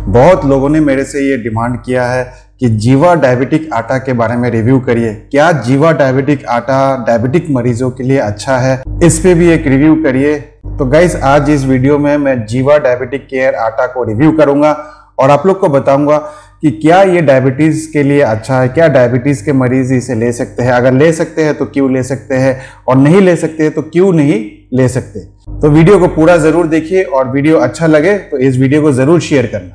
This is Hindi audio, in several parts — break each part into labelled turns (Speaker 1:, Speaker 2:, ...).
Speaker 1: बहुत लोगों ने मेरे से ये डिमांड किया है कि जीवा डायबिटिक आटा के बारे में रिव्यू करिए। क्या जीवा डायबिटिक आटा डायबिटिक मरीजों के लिए अच्छा है, इस पे भी एक रिव्यू करिए। तो गाइस, आज इस वीडियो में मैं जीवा डायबिटिक केयर आटा को रिव्यू करूंगा और आप लोग को बताऊंगा कि क्या ये डायबिटीज के लिए अच्छा है, क्या डायबिटीज के मरीज इसे ले सकते हैं, अगर ले सकते हैं तो क्यों ले सकते हैं, और नहीं ले सकते हैं तो क्यों नहीं ले सकते। तो वीडियो को पूरा जरूर देखिए और वीडियो अच्छा लगे तो इस वीडियो को जरूर शेयर करना।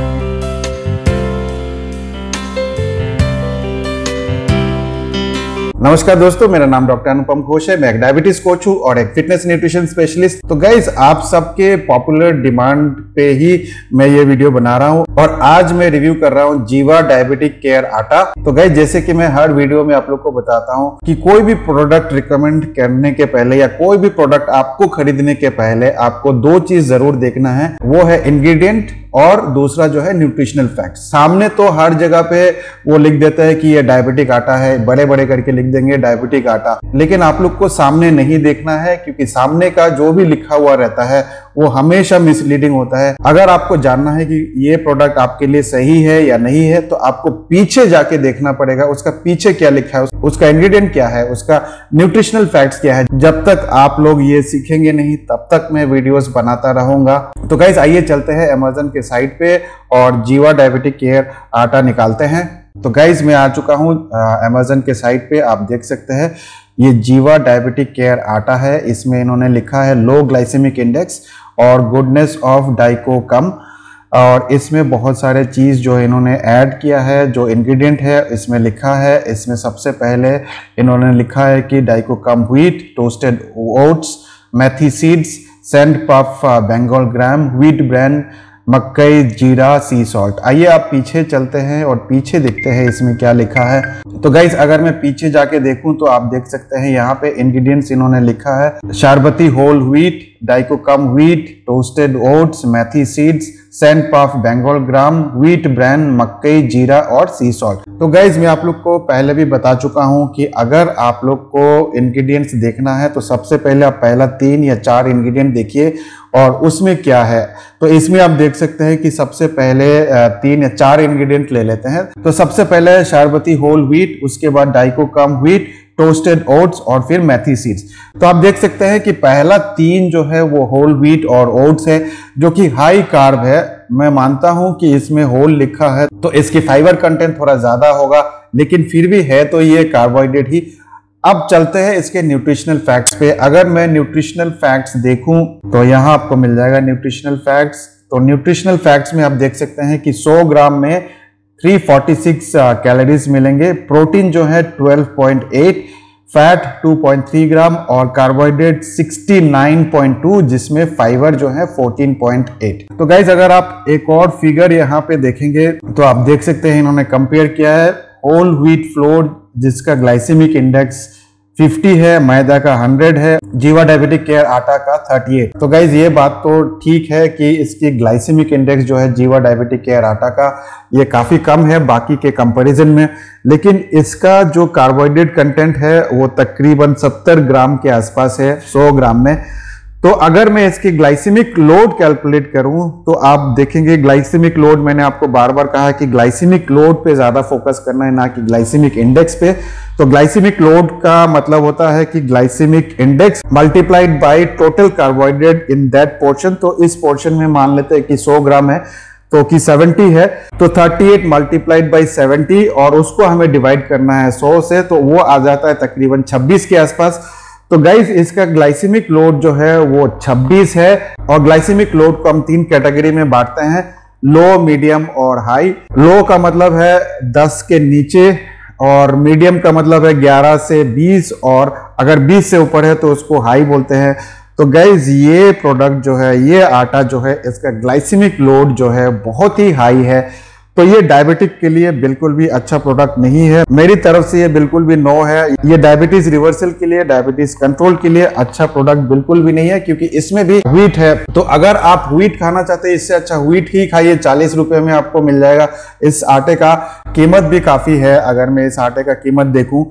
Speaker 1: नमस्कार दोस्तों, मेरा नाम डॉक्टर अनुपम घोष है। मैं एक डायबिटीज कोच हूं और एक फिटनेस न्यूट्रिशन स्पेशलिस्ट। तो गाइस, आप सबके पॉपुलर डिमांड पे ही मैं ये वीडियो बना रहा हूं और आज मैं रिव्यू कर रहा हूं जीवा डायबिटिक केयर आटा। तो गाइस, जैसे कि मैं हर वीडियो में आप लोग को बताता हूं कि कोई भी प्रोडक्ट रिकमेंड करने के पहले या कोई भी प्रोडक्ट आपको खरीदने के पहले आपको दो चीज जरूर देखना है, वो है इंग्रेडिएंट और दूसरा जो है न्यूट्रिशनल फैक्ट्स। सामने तो हर जगह पे वो लिख देता है कि ये डायबिटिक आटा है, बड़े बड़े करके लिख देंगे डायबिटिक आटा, लेकिन आप लोग को सामने नहीं देखना है क्योंकि सामने का जो भी लिखा हुआ रहता है वो हमेशा मिसलीडिंग होता है। अगर आपको जानना है कि ये प्रोडक्ट आपके लिए सही है या नहीं है तो आपको पीछे जाके देखना पड़ेगा, उसका पीछे क्या लिखा है, उसका इंग्रेडिएंट क्या है, उसका न्यूट्रिशनल फैक्ट्स क्या है। जब तक आप लोग ये सीखेंगे नहीं तब तक मैं वीडियोस बनाता रहूंगा। तो गाइस, आइए चलते हैं अमेज़न के साइट पे और जीवा डायबिटिक केयर आटा निकालते हैं। तो गाइस, मैं आ चुका हूं अमेज़न के साइट पे। आप देख सकते हैं ये जीवा डायबिटिक केयर आटा है। इसमें इन्होंने लिखा है लो ग्लाइसेमिक इंडेक्स और गुडनेस ऑफ डाइको कम, और इसमें बहुत सारे चीज़ जो इन्होंने ऐड किया है, जो इंग्रेडिएंट है इसमें लिखा है। इसमें सबसे पहले इन्होंने लिखा है कि dicoccum wheat, toasted oats, मेथी seeds, sand puff Bengal gram, wheat bran, मक्कई, जीरा, सी सॉल्ट। आइए आप पीछे चलते हैं और पीछे देखते हैं इसमें क्या लिखा है। तो गाइस, अगर मैं पीछे जाके देखूं तो आप देख सकते हैं यहाँ पे इंग्रेडिएंट्स इन्होंने लिखा है Sharbati whole wheat, dicoccum wheat, toasted oats, मेथी seeds, sand puff Bengal gram, wheat bran, मक्कई, जीरा और सी सॉल्ट। तो गाइज, मैं आप लोग को पहले भी बता चुका हूं कि अगर आप लोग को इंग्रेडिएंट्स देखना है तो सबसे पहले आप पहला 3 या 4 इंग्रेडिएंट देखिए और उसमें क्या है। तो इसमें आप देख सकते हैं कि सबसे पहले 3 या 4 इंग्रेडिएंट ले लेते हैं। तो सबसे पहले शारबती होल व्हीट, उसके बाद dicoccum wheat, toasted oats और फिर मेथी सीड्स। तो आप देख सकते हैं कि पहला 3 जो है वो होल व्हीट और ओट्स है, जो कि हाई कार्ब है। मैं मानता हूं कि इसमें होल लिखा है तो इसकी फाइबर कंटेंट थोड़ा ज्यादा होगा, लेकिन फिर भी है तो ये कार्बोहाइड्रेट ही। अब चलते हैं इसके न्यूट्रिशनल फैक्ट्स पे। अगर मैं न्यूट्रिशनल फैक्ट्स देखूं तो यहाँ आपको मिल जाएगा न्यूट्रिशनल फैक्ट्स। तो न्यूट्रिशनल फैक्ट्स में आप देख सकते हैं कि 100 ग्राम में 346 कैलोरीज मिलेंगे, प्रोटीन जो है 12.8, फैट 2.3 ग्राम और कार्बोहाइड्रेट 69.2, जिसमें फाइबर जो है 14.8। तो गाइज, अगर आप एक और फिगर यहाँ पे देखेंगे तो आप देख सकते हैं इन्होंने कंपेयर किया है होल व्हीट फ्लोर जिसका ग्लाइसेमिक इंडेक्स 50 है, मैदा का 100 है, जीवा डायबिटिक केयर आटा का 38। तो गाइज, ये बात तो ठीक है कि इसकी ग्लाइसेमिक इंडेक्स जो है जीवा डायबिटिक केयर आटा का ये काफी कम है बाकी के कंपैरिजन में, लेकिन इसका जो कार्बोहाइड्रेट कंटेंट है वो तकरीबन 70 ग्राम के आसपास है 100 ग्राम में। तो अगर मैं इसकी ग्लाइसेमिक लोड कैलकुलेट करूं तो आप देखेंगे ग्लाइसेमिक लोड, मैंने आपको बार बार कहा कि ग्लाइसेमिक लोड पे ज्यादा फोकस करना है, ना कि ग्लाइसेमिक इंडेक्स पे। तो ग्लाइसेमिक लोड का मतलब होता है कि glycemic index multiplied by total carbohydrate in that portion. तो इस पोर्शन में मान लेते हैं कि 100 ग्राम है तो कि 70 है, तो 38 मल्टीप्लाइड बाय 70 और उसको हमें डिवाइड करना है 100 से, तो वो आ जाता है तकरीबन 26 के आसपास। तो गाइस, इसका ग्लाइसेमिक लोड जो है वो 26 है और ग्लाइसेमिक लोड को हम 3 कैटेगरी में बांटते हैं, लो, मीडियम और हाई। लो का मतलब है 10 के नीचे और मीडियम का मतलब है 11 से 20 और अगर 20 से ऊपर है तो उसको हाई बोलते हैं। तो गाइज, ये प्रोडक्ट जो है, ये आटा जो है, इसका ग्लाइसेमिक लोड जो है बहुत ही हाई है। तो ये डायबिटिक के लिए बिल्कुल भी अच्छा प्रोडक्ट नहीं है। मेरी तरफ से ये बिल्कुल भी नो है। ये डायबिटीज रिवर्सल के लिए, डायबिटीज कंट्रोल के लिए अच्छा प्रोडक्ट बिल्कुल भी नहीं है क्योंकि इसमें भी व्हीट है। तो अगर आप व्हीट खाना चाहते हैं, इससे अच्छा व्हीट ही खाइए। 40 रुपए में आपको मिल जाएगा। इस आटे का कीमत भी काफी है। अगर मैं इस आटे का कीमत देखूं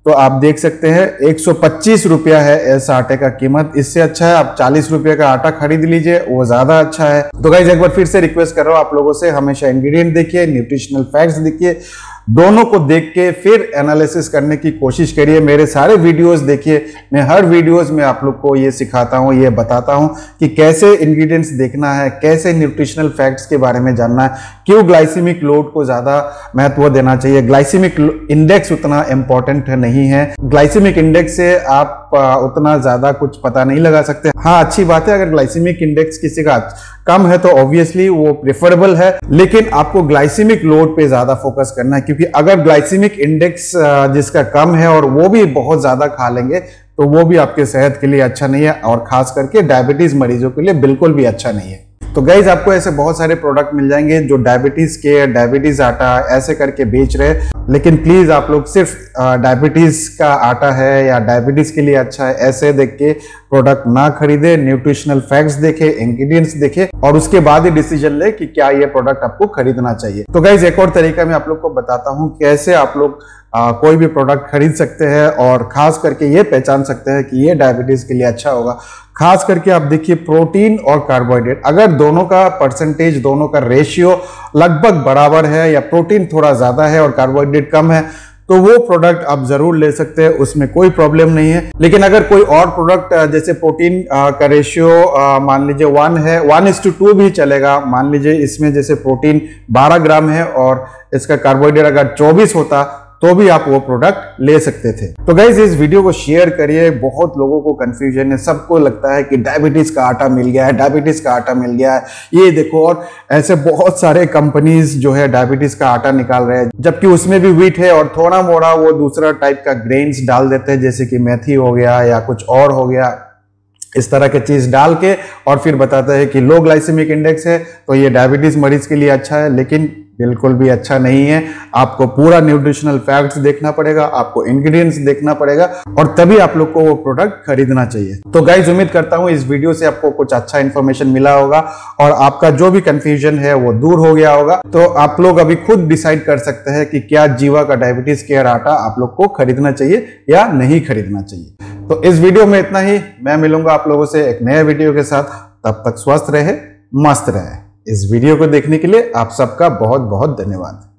Speaker 1: तो आप देख सकते हैं 125 रुपया है इस आटे का कीमत। इससे अच्छा है आप 40 रुपये का आटा खरीद लीजिए, वो ज्यादा अच्छा है। तो गाइस एक बार फिर से रिक्वेस्ट कर रहा हूं आप लोगों से, हमेशा इंग्रेडिएंट देखिए, न्यूट्रिशनल फैक्ट्स देखिए, दोनों को देख के फिर एनालिसिस करने की कोशिश करिए। मेरे सारे वीडियोस देखिए, मैं हर वीडियोस में आप लोग को ये सिखाता हूँ, ये बताता हूँ कि कैसे इंग्रेडिएंट्स देखना है, कैसे न्यूट्रिशनल फैक्ट्स के बारे में जानना है, क्यों ग्लाइसेमिक लोड को ज्यादा महत्व देना चाहिए। ग्लाइसेमिक इंडेक्स उतना इंपॉर्टेंट नहीं है, ग्लाइसेमिक इंडेक्स से आप उतना ज्यादा कुछ पता नहीं लगा सकते। हाँ, अच्छी बात है अगर ग्लाइसेमिक इंडेक्स किसी का कम है तो ऑब्वियसली वो प्रेफरेबल है, लेकिन आपको ग्लाइसेमिक लोड पे ज्यादा फोकस करना है, क्योंकि अगर ग्लाइसेमिक इंडेक्स जिसका कम है और वो भी बहुत ज्यादा खा लेंगे तो वो भी आपके सेहत के लिए अच्छा नहीं है, और खास करके डायबिटीज मरीजों के लिए बिल्कुल भी अच्छा नहीं है। तो गाइज आपको ऐसे बहुत सारे प्रोडक्ट मिल जाएंगे जो डायबिटीज के, डायबिटीज आटा ऐसे करके बेच रहे हैं, लेकिन प्लीज आप लोग सिर्फ डायबिटीज का आटा है या डायबिटीज के लिए अच्छा है ऐसे देख के प्रोडक्ट ना खरीदे। न्यूट्रिशनल फैक्ट्स देखे, इंग्रेडिएंट्स देखे और उसके बाद ही डिसीजन ले कि क्या ये प्रोडक्ट आपको खरीदना चाहिए। तो गाइज एक और तरीका मैं आप लोग को बताता हूँ कैसे आप लोग कोई भी प्रोडक्ट खरीद सकते हैं और खास करके ये पहचान सकते हैं कि ये डायबिटीज के लिए अच्छा होगा। खास करके आप देखिए प्रोटीन और कार्बोहाइड्रेट, अगर दोनों का परसेंटेज, दोनों का रेशियो लगभग बराबर है या प्रोटीन थोड़ा ज्यादा है और कार्बोहाइड्रेट कम है तो वो प्रोडक्ट आप जरूर ले सकते हैं, उसमें कोई प्रॉब्लम नहीं है। लेकिन अगर कोई और प्रोडक्ट जैसे प्रोटीन का रेशियो मान लीजिए 1 है, 1:2 भी चलेगा। मान लीजिए इसमें जैसे प्रोटीन 12 ग्राम है और इसका कार्बोहाइड्रेट अगर 24 होता तो भी आप वो प्रोडक्ट ले सकते थे। तो गाइज इस वीडियो को शेयर करिए, बहुत लोगों को कंफ्यूजन है, सबको लगता है कि डायबिटीज का आटा मिल गया है, डायबिटीज का आटा मिल गया है, ये देखो। और ऐसे बहुत सारे कंपनीज जो है डायबिटीज का आटा निकाल रहे हैं, जबकि उसमें भी व्हीट है और थोड़ा मोड़ा वो दूसरा टाइप का ग्रेन्स डाल देते हैं, जैसे कि मेथी हो गया या कुछ और हो गया, इस तरह के चीज डाल के और फिर बताता है कि लो ग्लाइसेमिक इंडेक्स है तो ये डायबिटीज मरीज के लिए अच्छा है, लेकिन बिल्कुल भी अच्छा नहीं है। आपको पूरा न्यूट्रिशनल फैक्ट्स देखना पड़ेगा, आपको इंग्रेडिएंट्स देखना पड़ेगा और तभी आप लोग को वो प्रोडक्ट खरीदना चाहिए। तो गाइज उम्मीद करता हूं इस वीडियो से आपको कुछ अच्छा इंफॉर्मेशन मिला होगा और आपका जो भी कंफ्यूजन है वो दूर हो गया होगा। तो आप लोग अभी खुद डिसाइड कर सकते हैं कि क्या जीवा का डायबिटीज केयर आटा आप लोग को खरीदना चाहिए या नहीं खरीदना चाहिए। तो इस वीडियो में इतना ही, मैं मिलूंगा आप लोगों से एक नए वीडियो के साथ। तब तक स्वस्थ रहे, मस्त रहे। इस वीडियो को देखने के लिए आप सबका बहुत बहुत धन्यवाद।